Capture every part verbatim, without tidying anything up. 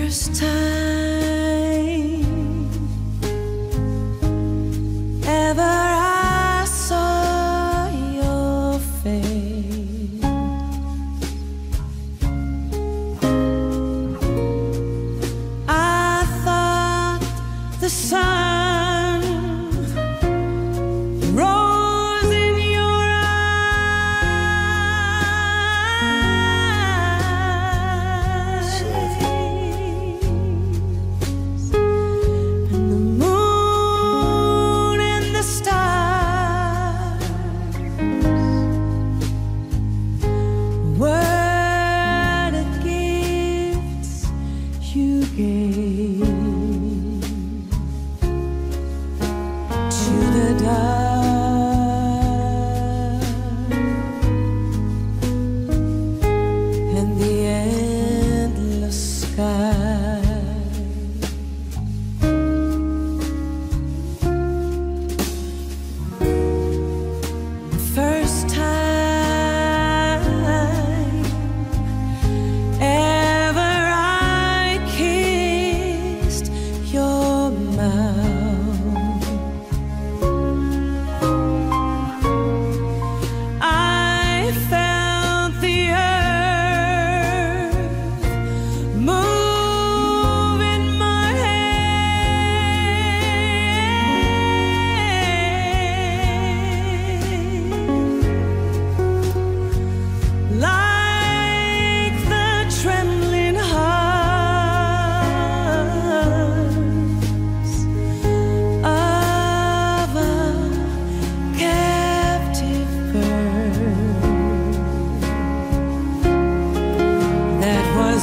first time ever I saw your face, I thought the sun rose in your eyes, and the moon and the stars were the gifts you gave to the dark and the endless sky. The first time ever I kissed your mouth, I felt the earth move in my hand, like the trembling hearts of a captive bird that was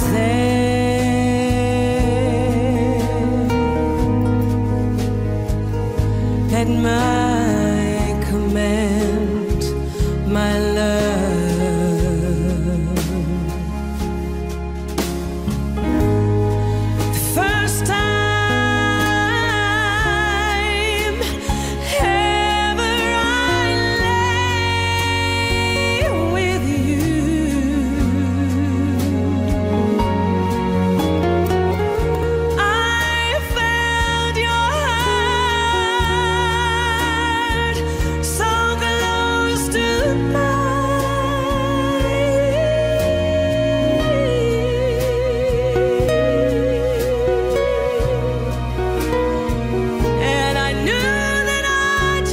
there at my command, my love. The first time ever I lay with you, I felt your heart so close to mine, and I knew that I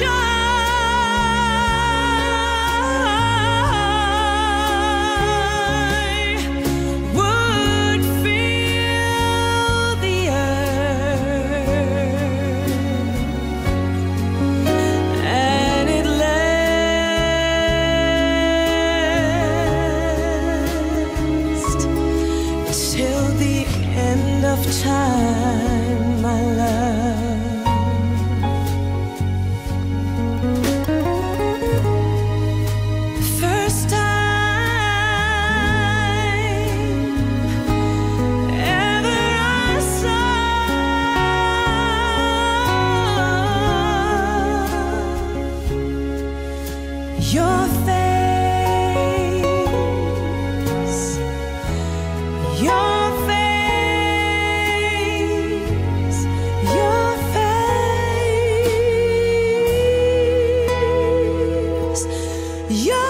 joy would fill the earth, and it lasts till the end of time, my love. The first time ever I saw your face, your face, your face, your